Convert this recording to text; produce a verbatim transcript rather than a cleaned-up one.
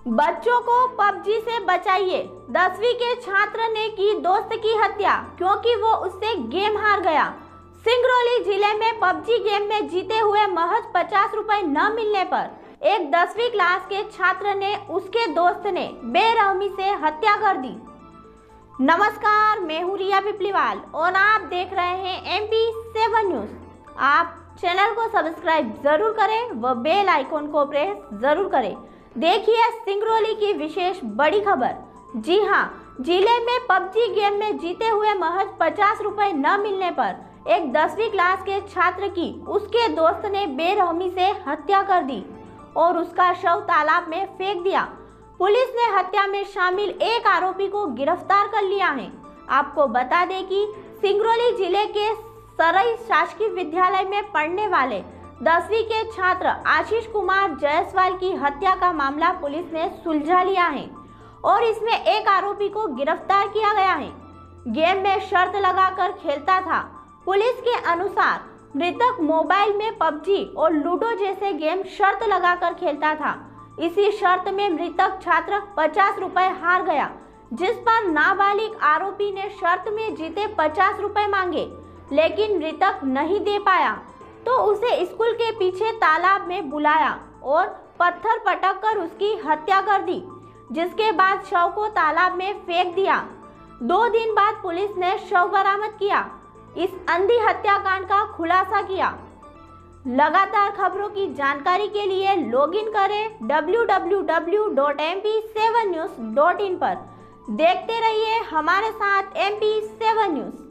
बच्चों को पबजी से बचाइए। दसवीं के छात्र ने की दोस्त की हत्या क्योंकि वो उससे गेम हार गया। सिंगरौली जिले में पबजी गेम में जीते हुए महज पचास रुपए न मिलने पर एक दसवीं क्लास के छात्र ने उसके दोस्त ने बेरहमी से हत्या कर दी। नमस्कार, मैं हूँ रिया पिपलीवाल और आप देख रहे हैं एम पी सेवन न्यूज। आप चैनल को सब्सक्राइब जरूर करें व बेल आइकॉन को प्रेस जरूर करें। देखिए सिंगरौली की विशेष बड़ी खबर। जी हाँ, जिले में पबजी गेम में जीते हुए महज पचास रुपए न मिलने पर एक दसवीं क्लास के छात्र की उसके दोस्त ने बेरहमी से हत्या कर दी और उसका शव तालाब में फेंक दिया। पुलिस ने हत्या में शामिल एक आरोपी को गिरफ्तार कर लिया है। आपको बता दें कि सिंगरौली जिले के सरई शासकीय विद्यालय में पढ़ने वाले दसवीं के छात्र आशीष कुमार जायसवाल की हत्या का मामला पुलिस ने सुलझा लिया है और इसमें एक आरोपी को गिरफ्तार किया गया है। गेम में शर्त लगाकर खेलता था। पुलिस के अनुसार मृतक मोबाइल में पबजी और लूडो जैसे गेम शर्त लगाकर खेलता था। इसी शर्त में मृतक छात्र पचास रुपए हार गया, जिस पर नाबालिग आरोपी ने शर्त में जीते पचास रुपए मांगे, लेकिन मृतक नहीं दे पाया तो उसे स्कूल के पीछे तालाब में बुलाया और पत्थर पटक कर उसकी हत्या कर दी, जिसके बाद शव को तालाब में फेंक दिया। दो दिन बाद पुलिस ने शव बरामद किया। इस अंधी हत्याकांड का खुलासा किया। लगातार खबरों की जानकारी के लिए लॉगिन करें W W W dot M P seven news dot in पर। देखते रहिए हमारे साथ एम पी सेवन न्यूज।